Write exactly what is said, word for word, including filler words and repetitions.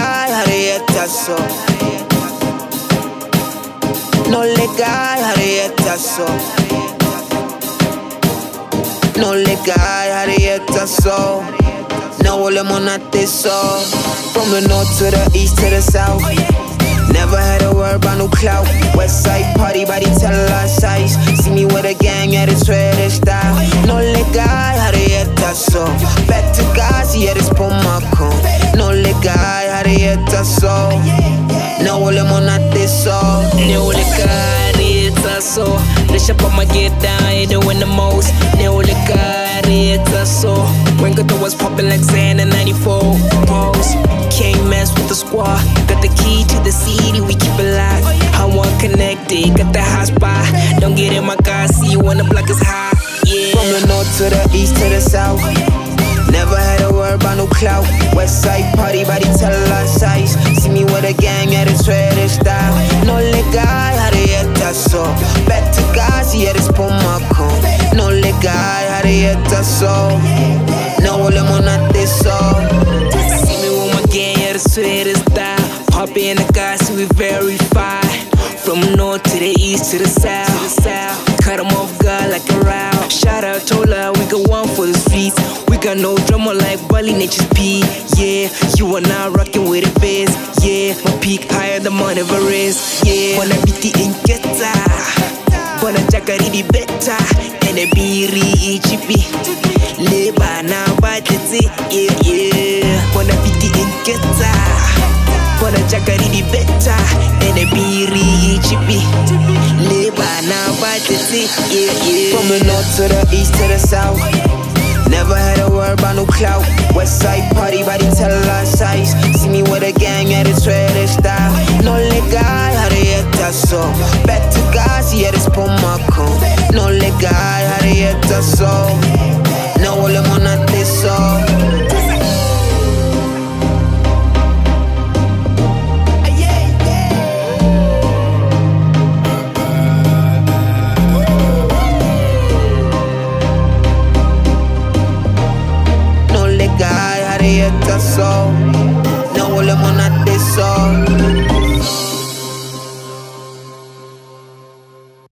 legal, harrieta so. No legal, harrieta so. No legal, harrieta so. No lemonade so. From the north to the east to the south. Never had a word about no clout. West side party, body tell our size. See me with a gang, yeah, this red style. No legal, harrieta so. Back to Gazi, yeah, this Pomacon. No legal, harrieta so. No lemonade so. No legal, harrieta so. The shop on my get down, you doing the most. No legal, harrieta so. When Gato was popping like Xan in ninety-four. Pose, can't mess with the squad. Got the key to the city, we keep it live. I want connected, got the hot spot. Don't get in my car, see you when the block is hot. Yeah. From the north to the east to the south. Never had a word about no clout. West side party, body tell our size. See me with a gang, yeah, this red style. No legal, harrieta so. Back to Gazi, yeah, this Pomacon. No legal, harrieta so. No lemonade so. See me with my gang, yeah, the sweetest style. Pop in the car, so we verify. From north to the east to the south, to the south. Cut them off guard like a route. Shout out Tola, we got one for the streets. We got no drama like Bali Nature's P. Yeah, you are now rocking with the bass. Yeah, my peak higher than Mount Everest. Yeah, wanna beat the inketa, wanna jackery the better. And a beery chippy. Leba now batiti. Yeah, yeah. Wanna beat the inketa, wanna jackery the better. And a beery chippy. Leba now batiti. Yeah, yeah. From the north to the east to the south. Never had a word about no clout. West side party, body tell our size. See me with a gang, yeah, this red style. No legal, harrieta so. Back to Gazi, yeah, this Pomacon. No legal, harrieta so.